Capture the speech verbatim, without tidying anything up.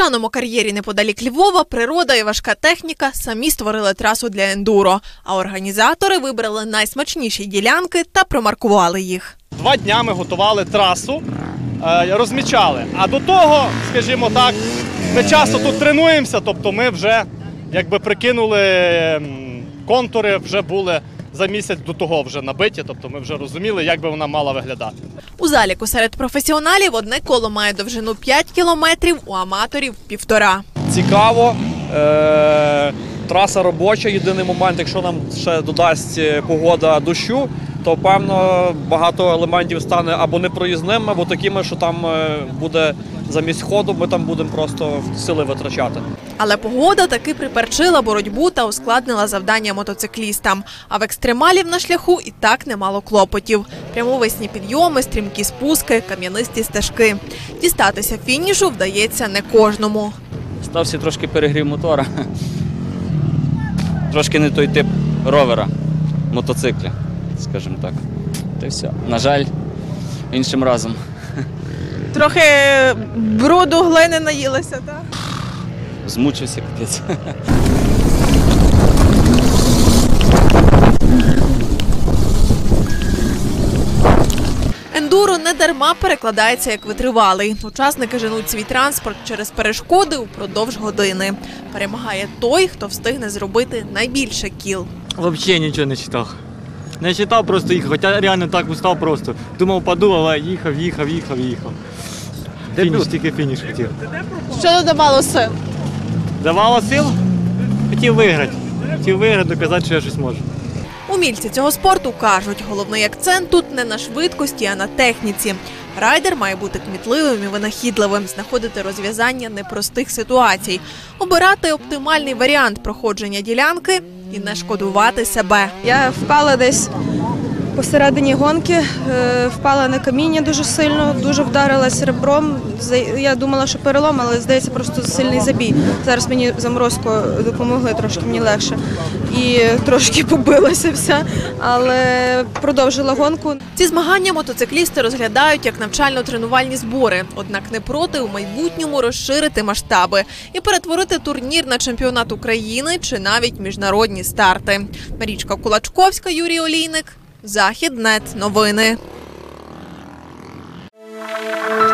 піщаному кар'єрі неподалік Львова природа і важка техніка самі створили трасу для ендуро, а організатори вибрали найсмачніші ділянки та промаркували їх. Два дня ми готували трасу, розмічали. А до того, скажімо так, ми часто тут тренуємося, тобто ми вже якби прикинули контури, вже були за місяць до того вже набиті, тобто ми вже розуміли, як би вона мала виглядати. У заліку серед професіоналів одне коло має довжину п'ять кілометрів, у аматорів – півтора. Цікаво, е траса робоча, єдиний момент, якщо нам ще додасть погода дощу, то, певно, багато елементів стане або непроїзним, або такими, що там буде замість ходу, ми там будемо просто сили витрачати. Але погода таки приперчила боротьбу та ускладнила завдання мотоциклістам. А в екстремалів на шляху і так немало клопотів. Прямовисні підйоми, стрімкі спуски, кам'янисті стежки. Дістатися фінішу вдається не кожному. Стався трошки перегрів мотора. Трошки не той тип ровера, мотоцикля, скажімо так. Та й все. На жаль, іншим разом. Трохи бруду, глини наїлися, так? Змучився, капець. Ендуро не дарма перекладається як витривалий. Учасники женуть свій транспорт через перешкоди упродовж години. Перемагає той, хто встигне зробити найбільше кіл. Взагалі нічого не читав. Не читав, просто їхав, хоча реально так устав просто. Думав, паду, але їхав, їхав, їхав, їхав. Фініш, тільки фініш хотів. Що додавало сил? Давало сил? Хотів виграти. Хотів виграти, доказати, що я щось можу. Умільці цього спорту кажуть, головний акцент тут не на швидкості, а на техніці. Райдер має бути кмітливим і винахідливим, знаходити розв'язання непростих ситуацій, обирати оптимальний варіант проходження ділянки і не шкодувати себе. Я впала десь посередині гонки, впала на каміння дуже сильно, дуже вдарилась ребром. Я думала, що перелом, але, здається, просто сильний забій. Зараз мені заморозку допомогли, трошки мені легше. І трошки побилася вся, але продовжила гонку. Ці змагання мотоциклісти розглядають як навчально-тренувальні збори, однак не проти у майбутньому розширити масштаби і перетворити турнір на чемпіонат України чи навіть міжнародні старти. Марічка Кулачковська, Юрій Олійник, Західнет новини.